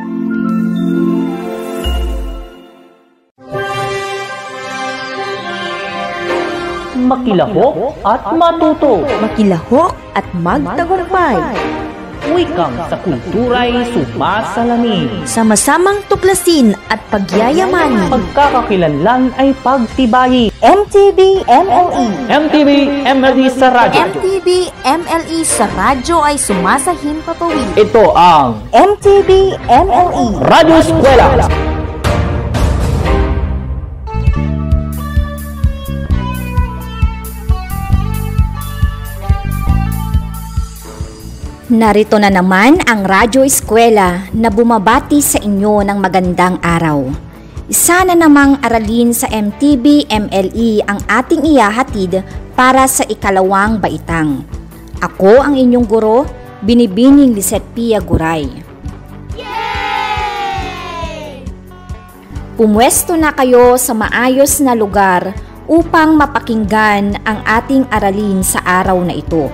Makilahok at matuto. Makilahok at magtagumpay. Wikang sa kulturay sumasalamin. Sama-samang tuklasin at pagyayamanin. Pagkakakilanlan ay pagtibayi. MTV MLE. MTV MLE sa radyo. MTV MLE sa radyo ay sumasahimpapawid. Ito ang MTV MLE Radyo Eskwela. Narito na naman ang Radyo Eskwela na bumabati sa inyo ng magandang araw. Isa na namang aralin sa MTV MLE ang ating ihahatid para sa ikalawang baitang. Ako ang inyong guro, Binibining Lisette Pia Guray. Yay! Pumwesto na kayo sa maayos na lugar upang mapakinggan ang ating aralin sa araw na ito.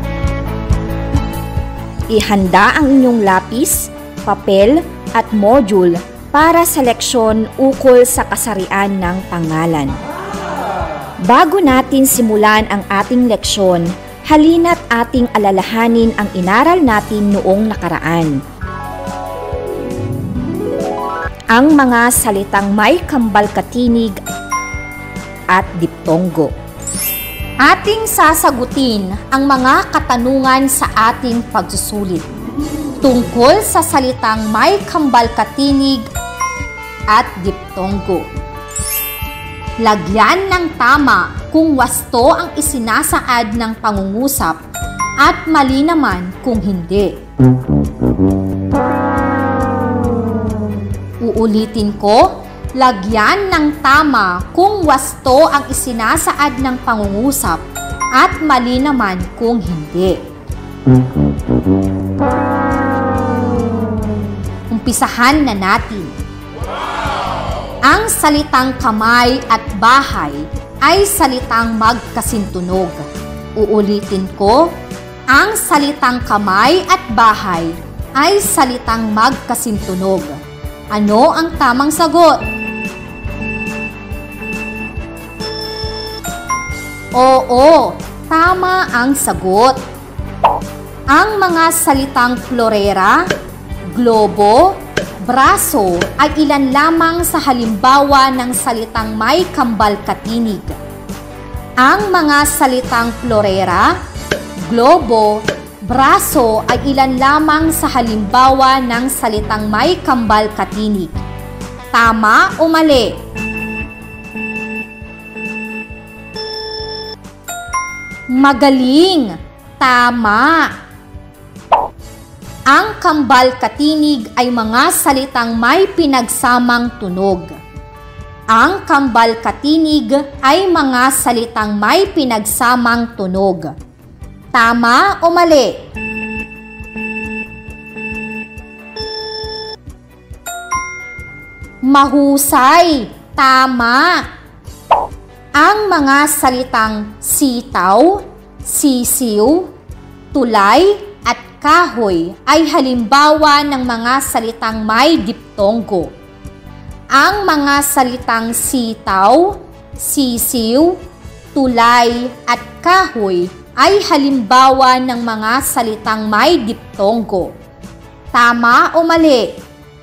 Ihanda ang inyong lapis, papel at module para sa leksyon ukol sa kasarian ng pangalan. Bago natin simulan ang ating leksyon, halina't ating alalahanin ang inaral natin noong nakaraan. Ang mga salitang may kambal-katinig at diptonggo. Ating sasagutin ang mga katanungan sa ating pagsusulit tungkol sa salitang may kambal-katinig at diptonggo. Lagyan ng tama kung wasto ang isinasaad ng pangungusap at mali naman kung hindi. Uulitin ko. Lagyan ng tama kung wasto ang isinasaad ng pangungusap at mali naman kung hindi. Umpisahan na natin. Ang salitang kamay at bahay ay salitang magkasintunog. Uulitin ko. Ang salitang kamay at bahay ay salitang magkasintunog. Ano ang tamang sagot? Oo, tama ang sagot. Ang mga salitang florera, globo, braso ay ilan lamang sa halimbawa ng salitang may kambal-katinig. Ang mga salitang florera, globo, braso ay ilan lamang sa halimbawa ng salitang may kambal-katinig. Tama o mali? Magaling! Tama! Ang kambal-katinig ay mga salitang may pinagsamang tunog. Ang kambal-katinig ay mga salitang may pinagsamang tunog. Tama o mali? Mahusay! Tama! Ang mga salitang sitaw, sisiw, tulay, at kahoy ay halimbawa ng mga salitang may diptonggo. Ang mga salitang sitaw, sisiw, tulay, at kahoy ay halimbawa ng mga salitang may diptonggo. Tama o mali?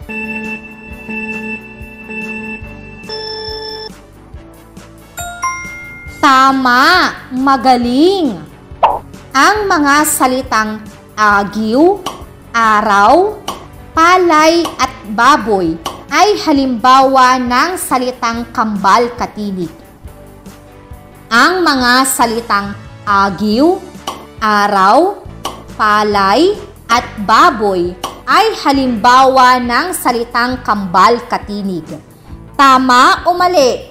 Tama! Magaling! Ang mga salitang agiw, araw, palay at baboy ay halimbawa ng salitang kambal-katinig. Ang mga salitang agiw, araw, palay at baboy ay halimbawa ng salitang kambal-katinig. Tama o mali?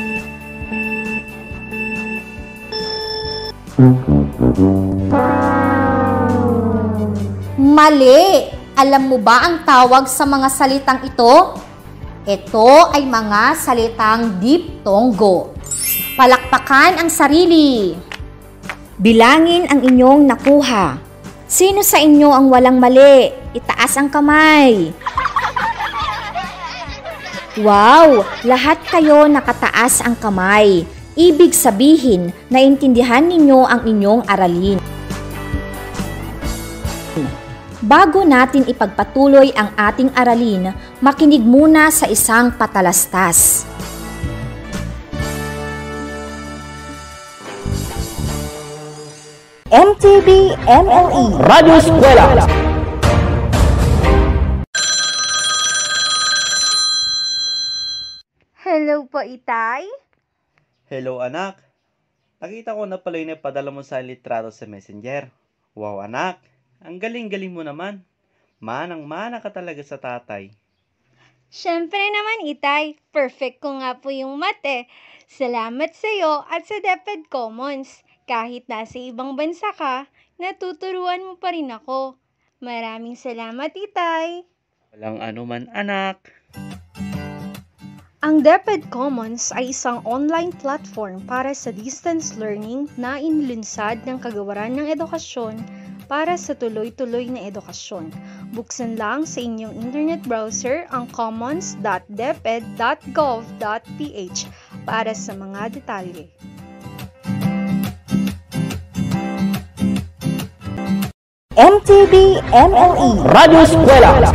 Mali! Alam mo ba ang tawag sa mga salitang ito? Ito ay mga salitang diptonggo. Palakpakan ang sarili. Bilangin ang inyong nakuha. Sino sa inyo ang walang mali? Itaas ang kamay. Wow! Lahat kayo nakataas ang kamay. Ibig sabihin, naintindihan ninyo ang inyong aralin. Bago natin ipagpatuloy ang ating aralin, makinig muna sa isang patalastas. MTB MLE Radyo Eskwela. Hello po, Itay. Hello anak, nakita ko na pala yung napadala mo sa litrato sa messenger. Wow anak, ang galing-galing mo naman. Manang-mana ka talaga sa tatay. Siyempre naman, Itay. Perfect ko nga po yung math. Salamat sa iyo at sa DepEd Commons. Kahit nasa ibang bansa ka, natuturuan mo pa rin ako. Maraming salamat, Itay. Walang anuman anak. Ang DepEd Commons ay isang online platform para sa distance learning na inilunsad ng Kagawaran ng Edukasyon para sa tuloy-tuloy na edukasyon. Buksan lang sa inyong internet browser ang commons.deped.gov.ph para sa mga detalye. MTB MLE Radyo Eskwela.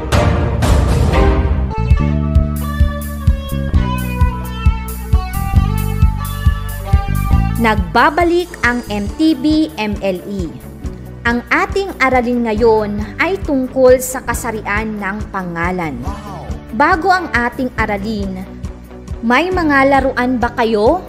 Nagbabalik ang MTB MLE. Ang ating aralin ngayon ay tungkol sa kasarian ng pangalan. Bago ang ating aralin, may mga laruan ba kayo?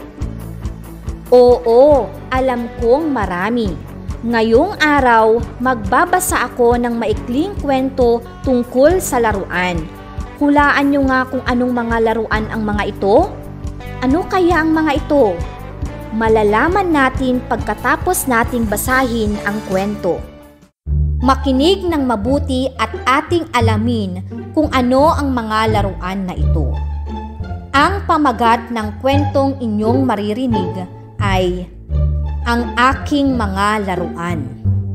Oo, alam kong marami. Ngayong araw, magbabasa ako ng maikling kwento tungkol sa laruan. Hulaan nyo nga kung anong mga laruan ang mga ito? Ano kaya ang mga ito? Malalaman natin pagkatapos nating basahin ang kwento. Makinig ng mabuti at ating alamin kung ano ang mga laruan na ito. Ang pamagat ng kwentong inyong maririnig ay Ang Aking Mga Laruan.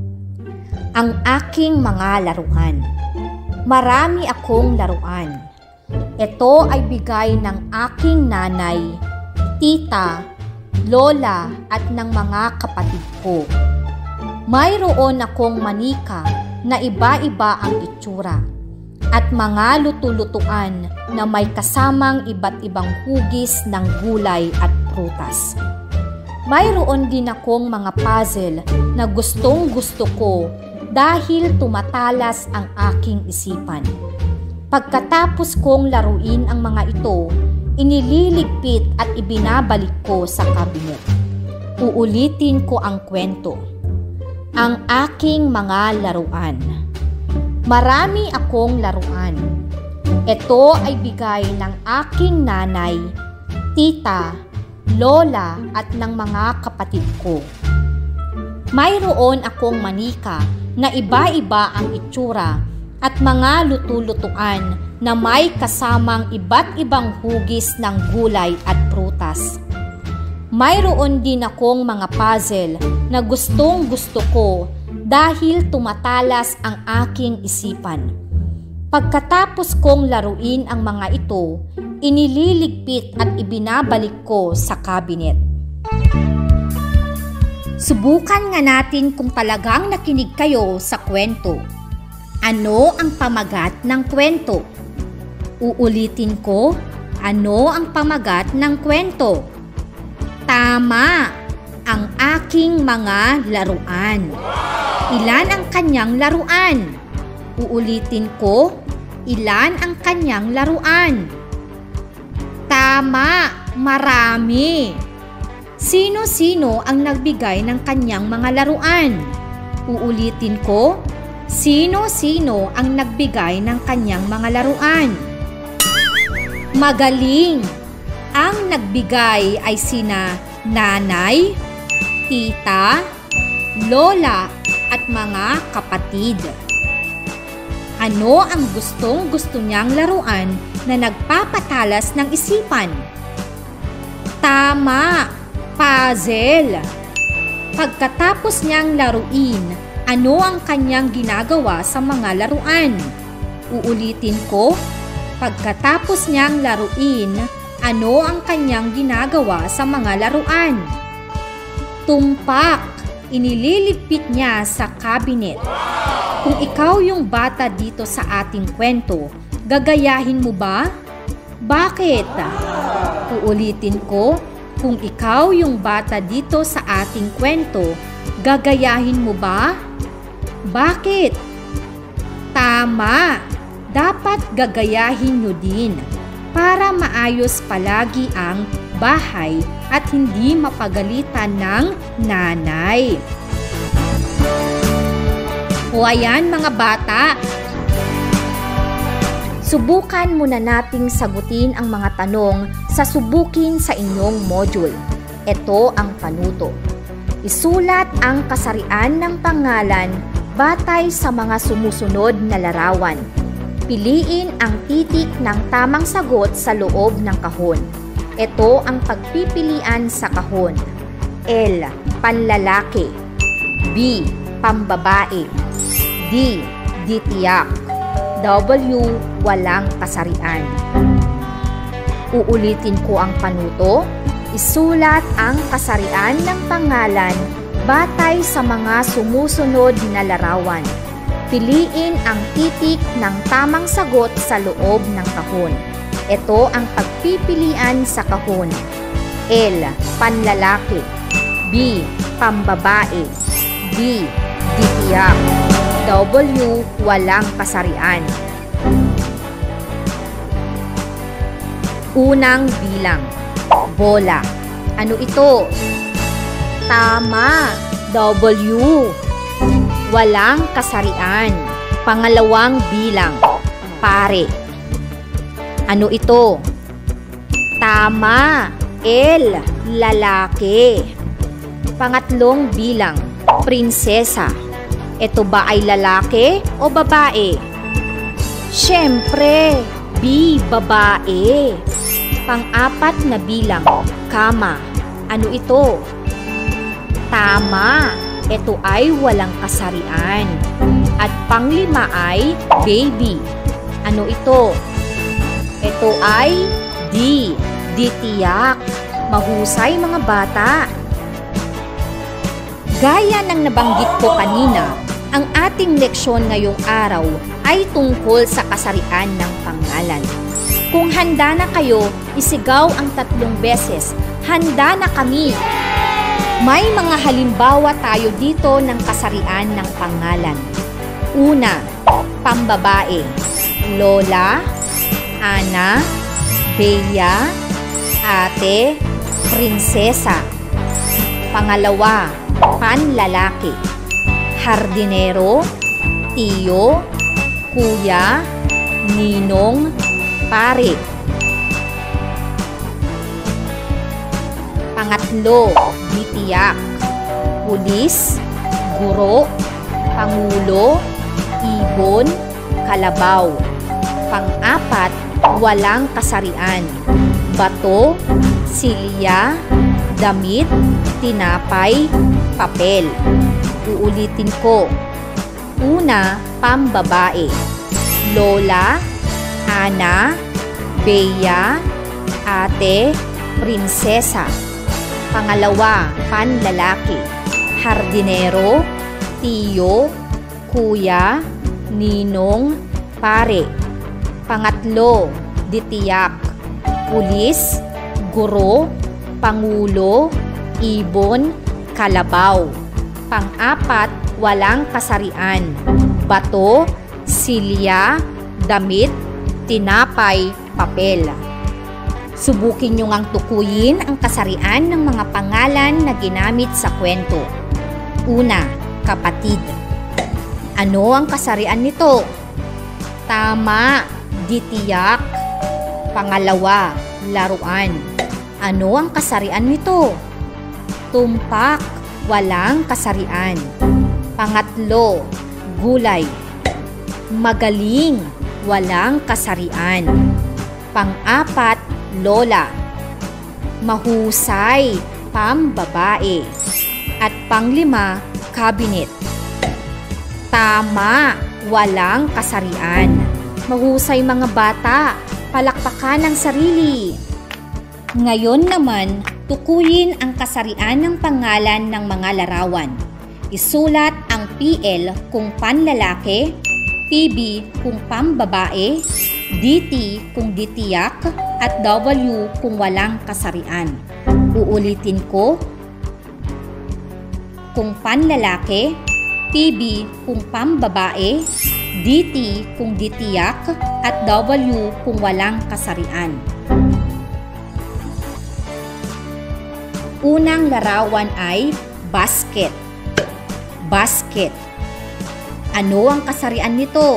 Ang aking mga laruan. Marami akong laruan. Ito ay bigay ng aking nanay, tita, lola at ng mga kapatid ko. Mayroon akong manika na iba-iba ang itsura at mga luto-lutuan na may kasamang iba't ibang hugis ng gulay at prutas. Mayroon din akong mga puzzle na gustong-gusto ko dahil tumatalas ang aking isipan. Pagkatapos kong laruin ang mga ito, inililigpit at ibinabalik ko sa kabinet. Uulitin ko ang kwento. Ang aking mga laruan. Marami akong laruan. Ito ay bigay ng aking nanay, tita, lola at ng mga kapatid ko. Mayroon akong manika na iba-iba ang itsura at mga luto-lutuan na may kasamang iba't ibang hugis ng gulay at prutas. Mayroon din akong mga puzzle na gustong-gusto ko dahil tumatalas ang aking isipan. Pagkatapos kong laruin ang mga ito, inililigpit at ibinabalik ko sa kabinet. Subukan nga natin kung talagang nakinig kayo sa kwento. Ano ang pamagat ng kwento? Uulitin ko, ano ang pamagat ng kwento? Tama, ang aking mga laruan. Ilan ang kanyang laruan? Uulitin ko, ilan ang kanyang laruan? Tama, marami. Sino-sino ang nagbigay ng kanyang mga laruan? Uulitin ko, sino-sino ang nagbigay ng kanyang mga laruan? Magaling! Ang nagbigay ay sina nanay, tita, lola at mga kapatid. Ano ang gustong-gusto niyang laruan na nagpapatalas ng isipan? Tama! Puzzle! Pagkatapos niyang laruin, ano ang kanyang ginagawa sa mga laruan? Uulitin ko, Pagkatapos niyang laruin, ano ang kanyang ginagawa sa mga laruan? Tumpak, inililipit niya sa cabinet. Kung ikaw yung bata dito sa ating kwento, gagayahin mo ba? Bakit? Uulitin ko, kung ikaw yung bata dito sa ating kwento, gagayahin mo ba? Bakit? Tama! Dapat gagayahin nyo din para maayos palagi ang bahay at hindi mapagalitan ng nanay. O ayan mga bata, subukan muna nating sagutin ang mga tanong sa subukin sa inyong module. Ito ang panuto. Isulat ang kasarian ng pangalan batay sa mga sumusunod na larawan. Piliin ang titik ng tamang sagot sa loob ng kahon. Ito ang pagpipilian sa kahon. L. Panlalaki. B. Pambabae. D. Ditiyak. W. Walang kasarian. Uulitin ko ang panuto. Isulat ang kasarian ng pangalan batay sa mga sumusunod na larawan. Piliin ang titik ng tamang sagot sa loob ng kahon. Ito ang pagpipilian sa kahon. L. Panlalaki. B. Pambabae. D. Ditiyak. W. Walang kasarian. Unang bilang. Bola. Ano ito? Tama. W. Walang kasarian. Pangalawang bilang. Pare. Ano ito? Tama. L. Lalaki. Pangatlong bilang. Prinsesa. Ito ba ay lalaki o babae? Siyempre, B. Babae. Pang-apat na bilang. Kama. Ano ito? Tama. Ito ay walang kasarian. At panglima ay baby. Ano ito? Ito ay D. Ditiyak. Mahusay mga bata. Gaya ng nabanggit ko kanina, ang ating leksyon ngayong araw ay tungkol sa kasarian ng pangalan. Kung handa na kayo, isigaw ang 3 beses. Handa na kami! May mga halimbawa tayo dito ng kasarian ng pangalan. Una, pambabae. Lola, Ana, Bea, Ate, Prinsesa. Pangalawa, panlalaki. Hardinero, Tiyo, Kuya, Ninong, Pare. Pangatlo, ditiyak. Pulis, guro, pangulo, ibon, kalabaw. Pang-apat, walang kasarian. Bato, silya, damit, tinapay, papel. Uulitin ko. Una, pambabae. Lola, Ana, Bea, Ate, Prinsesa. Pangalawa, panlalaki. Hardinero, Tiyo, Kuya, Ninong, Pare. Pangatlo, ditiyak. Pulis, guro, pangulo, ibon, kalabaw. Pang-apat, walang kasarian. Bato, silya, damit, tinapay, papel. Subukin nyo ngang tukuyin ang kasarian ng mga pangalan na ginamit sa kwento. Una, kapatid. Ano ang kasarian nito? Tama, ditiyak. Pangalawa, laruan. Ano ang kasarian nito? Tumpak, walang kasarian. Pangatlo, gulay. Magaling, walang kasarian. Pang-apat, lola. Mahusay, pambabae. At panglima, cabinet. Tama, walang kasarian. Mahusay mga bata, palakpakan ang sarili. Ngayon naman, tukuyin ang kasarian ng pangalan ng mga larawan. Isulat ang PL kung panlalaki, PB kung pambabae, DT kung ditiyak, at W kung walang kasarian. Uulitin ko. Kung panlalaki, PB kung pambabae, DT kung ditiyak, at W kung walang kasarian. Unang larawan ay basket. Basket. Ano ang kasarian nito?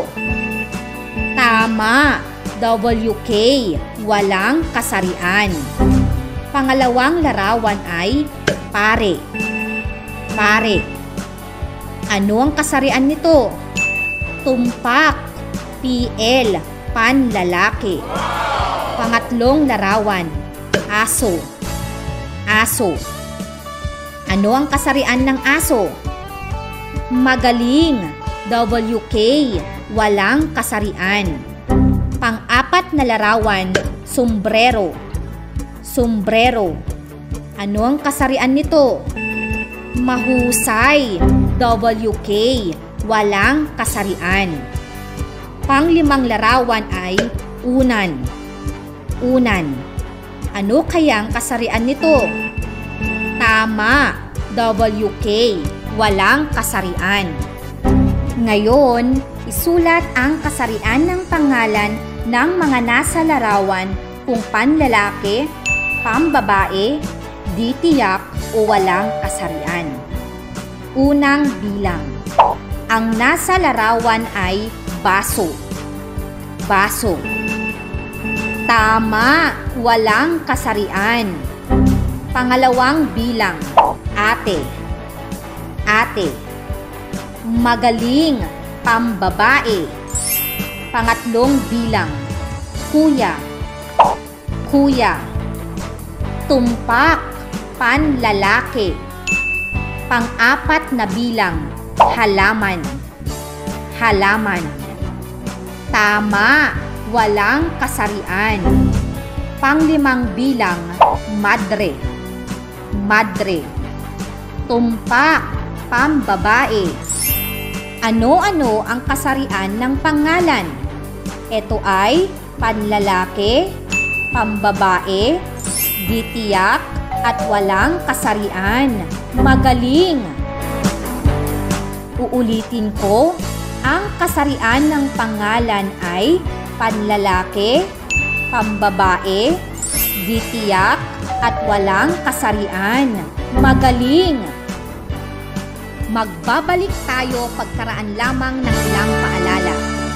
Tama, WK, walang kasarian. Pangalawang larawan ay pare. Pare. Ano ang kasarian nito? Tumpak, PL, panlalaki. Pangatlong larawan, aso. Aso. Ano ang kasarian ng aso? Magaling, WK, walang kasarian. Pang-apat na larawan, sombrero. Sombrero. Ano ang kasarian nito? Mahusay, WK, walang kasarian. Pang-limang larawan ay unan. Unan. Ano kayang kasarian nito? Tama, WK, walang kasarian. Ngayon, isulat ang kasarian ng pangalan ng mga nasa larawan kung panlalaki, pambabae, ditiyak o walang kasarian. Unang bilang. Ang nasa larawan ay baso. Baso. Tama, walang kasarian. Pangalawang bilang, ate. Ate. Magaling, pambabae. Pangatlong bilang, kuya. Kuya. Tumpak, panlalaki. Pang-apat na bilang, halaman. Halaman. Tama, walang kasarian. Pang-limang bilang, madre. Madre. Tumpak, pambabae. Ano-ano ang kasarian ng pangalan? Ito ay panlalaki, pambabae, ditiyak, at walang kasarian. Magaling! Uulitin ko, ang kasarian ng pangalan ay panlalaki, pambabae, ditiyak, at walang kasarian. Magaling! Magbabalik tayo pagkaraan lamang ng ilang paalala.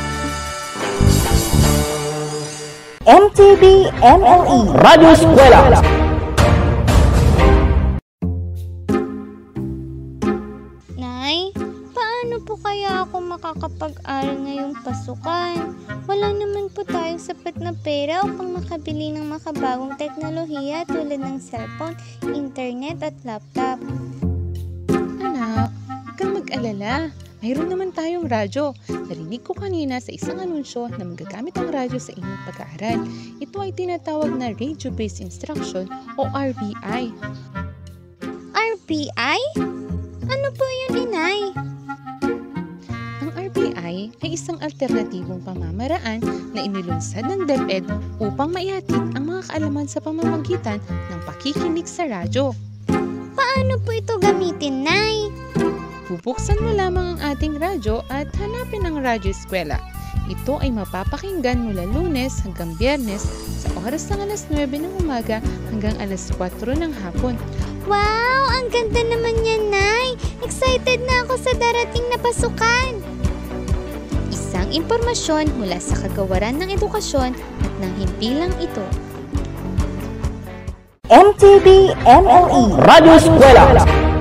MTB MLE Radio Eskwela. Nay, paano po kaya ako makakapag-aral ngayong pasukan? Wala naman po tayong sapat na pera upang makabili ng makabagong teknolohiya tulad ng cellphone, internet at laptop. Anak, huwag kang mag-alala. Mayroon naman tayong radyo. Narinig ko kanina sa isang anunsyo na magagamit ang radyo sa inyong pag-aaral. Ito ay tinatawag na Radio-Based Instruction o RBI. RBI? Ano po yun, Inay? Ang RBI ay isang alternatibong pamamaraan na inilunsad ng DepEd upang maihatid ang mga kaalaman sa pamamagitan ng pakikinig sa radyo. Paano po ito gamitin, Nay? Bubuksan mo lamang ang ating radyo at hanapin ang Radyo Eskwela. Ito ay mapapakinggan mula Lunes hanggang Biyernes sa oras ng alas 9 ng umaga hanggang alas 4 ng hapon. Wow! Ang ganda naman yan, Nay! Excited na ako sa darating na pasukan! Isang impormasyon mula sa Kagawaran ng Edukasyon at ng himpilang ito. MTB MLE Radio Eskwela.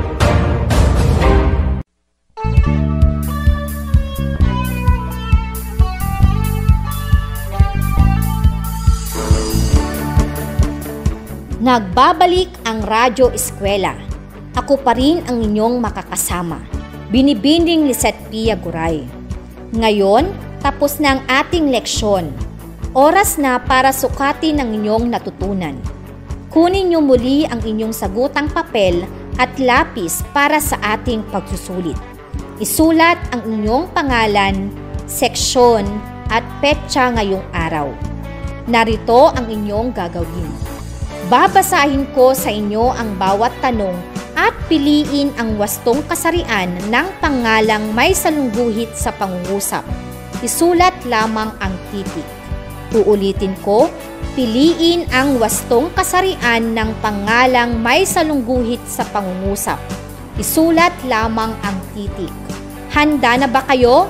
Nagbabalik ang Radyo Eskwela. Ako pa rin ang inyong makakasama. Binibining Lisette Pia Guray. Ngayon, tapos na ang ating leksyon. Oras na para sukatin ang inyong natutunan. Kunin niyo muli ang inyong sagutang papel at lapis para sa ating pagsusulit. Isulat ang inyong pangalan, seksyon at petsa ngayong araw. Narito ang inyong gagawin. Babasahin ko sa inyo ang bawat tanong at piliin ang wastong kasarian ng pangalang may salungguhit sa pangungusap. Isulat lamang ang titik. Uulitin ko, piliin ang wastong kasarian ng pangalang may salungguhit sa pangungusap. Isulat lamang ang titik. Handa na ba kayo?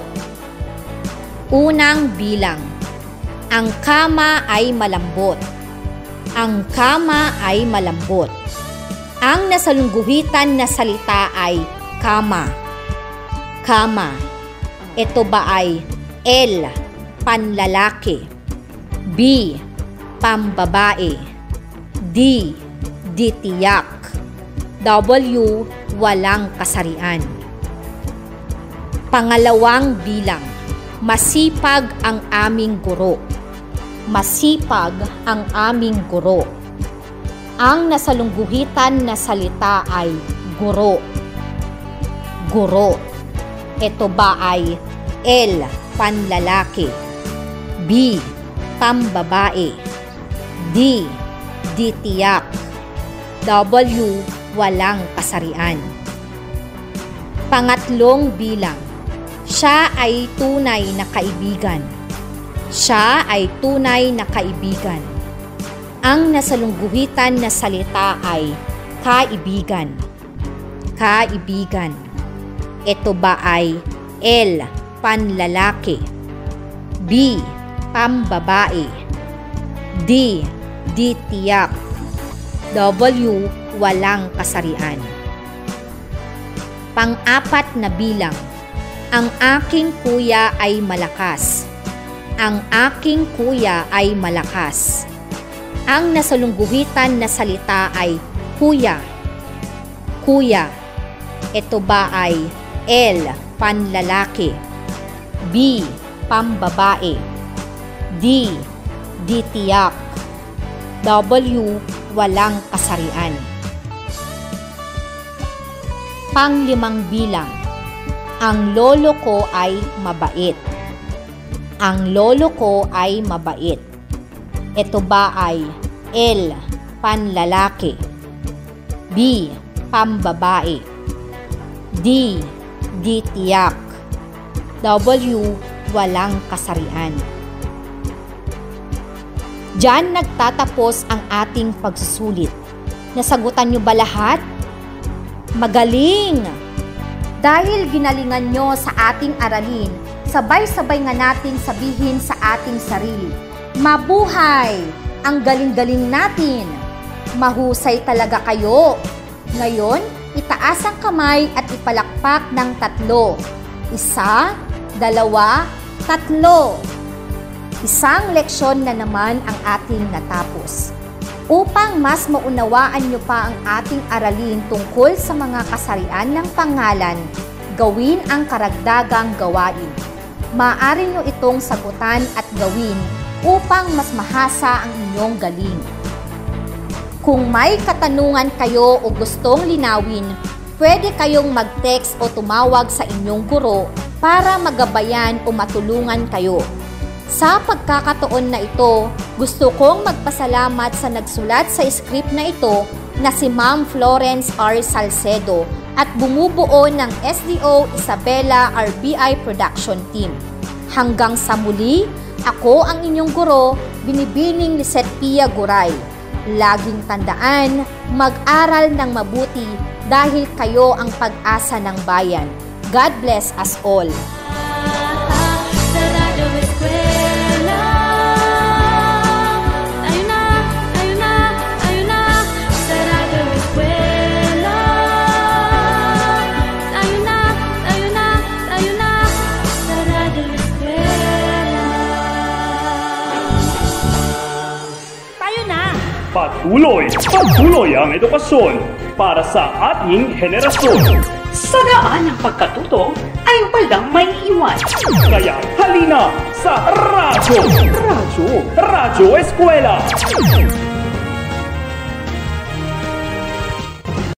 Unang bilang. Ang kama ay malambot. Ang kama ay malambot. Ang nasalungguhitan na salita ay kama. Kama. Ito ba ay L, panlalaki, B, pambabae, D, ditiyak, W, walang kasarian. Pangalawang bilang. Masipag ang aming guro. Masipag ang aming guro. Ang nasalungguhitan na salita ay guro. Guro. Ito ba ay L, panlalaki, B, pambabae, D, ditiyak, W, walang kasarian. Pangatlong bilang. Siya ay tunay na kaibigan. Siya ay tunay na kaibigan. Ang nasalungguhitan na salita ay kaibigan. Kaibigan. Ito ba ay L, panlalaki, B, pambabae, D, ditiyak, W, walang kasarian. Pang-apat na bilang. Ang aking kuya ay malakas. Ang aking kuya ay malakas. Ang nasalungguhitan na salita ay kuya. Kuya. Ito ba ay L, panlalaki, B, pambabae, D, ditiyak, W, walang kasarian. Panglimang bilang. Ang lolo ko ay mabait. Ang lolo ko ay mabait. Ito ba ay L, panlalaki, B, pambabae, D, ditiyak, W, walang kasarian. Diyan nagtatapos ang ating pagsusulit. Nasagutan niyo ba lahat? Magaling! Dahil ginalingan nyo sa ating aralin, sabay-sabay nga nating sabihin sa ating sarili, mabuhay! Ang galing-galing natin! Mahusay talaga kayo! Ngayon, itaas ang kamay at ipalakpak ng 3. 1, 2, 3. Isang leksyon na naman ang ating natapos. Upang mas maunawaan nyo pa ang ating aralin tungkol sa mga kasarian ng pangalan, gawin ang karagdagang gawain. Maaari nyo itong sagutan at gawin upang mas mahasa ang inyong galing. Kung may katanungan kayo o gustong linawin, pwede kayong mag-text o tumawag sa inyong guro para magabayan o matulungan kayo. Sa pagkakataon na ito, gusto kong magpasalamat sa nagsulat sa script na ito na si Ma'am Florence R. Salcedo at bumubuo ng SDO Isabela RBI Production Team. Hanggang sa muli, ako ang inyong guro, Binibining Lisette Pia Guray. Laging tandaan, mag-aral ng mabuti dahil kayo ang pag-asa ng bayan. God bless us all. Patuloy ang edukasyon para sa ating henerasyon. Sa daan ng pagkatuto ay walang may iwan. Kaya halina sa Radyo Eskwela!